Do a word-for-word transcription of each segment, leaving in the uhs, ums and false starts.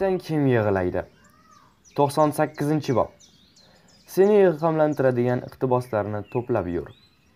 So'ksang kim yig'laydi? to'qson sakkizinchi bob. Seni ilhomlantiradigan iqtiboslarni to'plab yur.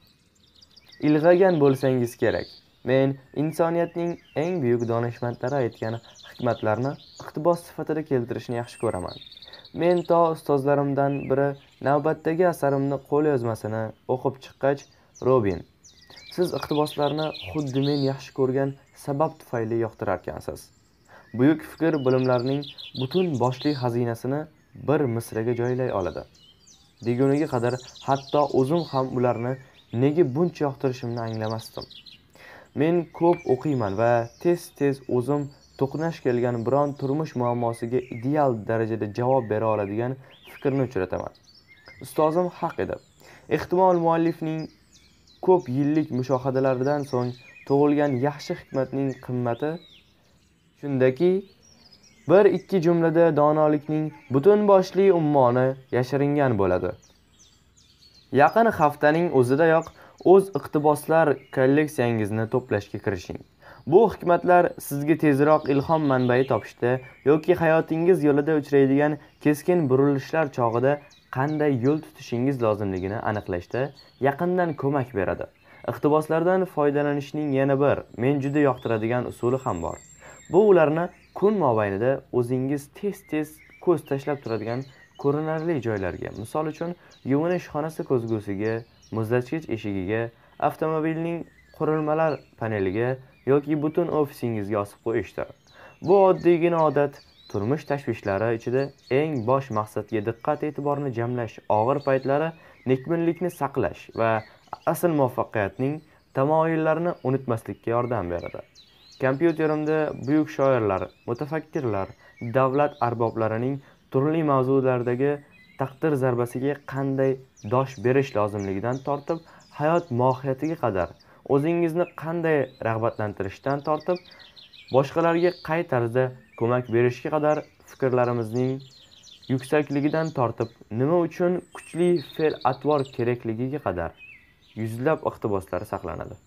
Ilg'agan bo'lsangiz kerak. Men insoniyatning eng buyuk donishmandlari aytgan hikmatlarni iqtibos sifatida keltirishni yaxshi ko'raman. Men to ustozlarimdan biri navbatdagi asarimni qo'lyozmasini o'qib chiqqach, Robin, siz iqtiboslarni xuddi men yaxshi ko'rgan sabab tufayli yoqtirarkansiz. Buyuk fikr bilimlarning butun boshli xazinasini bir misraga joylay oladi. Deguniga qadar hatto o'zim ham ularni nega buncha yoqtirishimni anglamasdim. Men ko'p o'qiyman va tez-tez o'zim to'qnash kelgan biron turmush muammosiga ideal darajada javob bera oladigan fikrni uchrataman. Ustozim haq edi. Ehtimol muallifning ko'p yillik mushohadalaridan so'ng tug'ilgan yaxshi hikmatning qimmati shundaki, bir ikki jumlada donolikning butun boshli ummoni yashiringan bo'ladi. Yaqin haftaning o'zidayoq o'z iqtiboslar kolleksiyangizni to'plashga kirishing. Bu hikmatlar sizga tezroq ilhom manbai topishda yoki hayotingiz yo'lida uchraydigan keskin burilishlar chog'ida qanday yo'l tutishingiz lozimligini aniqlashda yaqindan ko'mak beradi. Iqtiboslardan foydalanishning yana bir men juda yoqtiradigan usuli ham bor. Bu ularni kun mobaynida o'zingiz tez-tez ko'z tashlab turadigan ko'rinarli joylarga, misol uchun yuvinish xonasi ko'zgusiga, muzlatgich eshigiga, avtomobilning qurilmalar paneliga yoki butun ofisingizga osib qo'yishdir. Bu oddiygina odat turmush tashvishlari ichida eng bosh maqsadga diqqat e'tiborni jamlash, og'ir paytlari nekbinlikni saqlash va asl muvaffaqiyatning tamoyillarini unutmaslikka yordam beradi. Kompyuterimda buyuk shoirlar, mutafakkirlar, davlat arboblarining turli mavzulardagi taqdir zarbasiga qanday dosh berish lozimligidan tortib, hayot mohiyatiga qadar, o'zingizni qanday rag'batlantirishdan tortib, boshqalarga qay tarzda ko'mak berishga qadar fikrlarimizning yuksakligidan tortib, nima uchun kuchli fe'l-atvor kerakligiga qadar yuzlab iqtiboslar saqlanadi.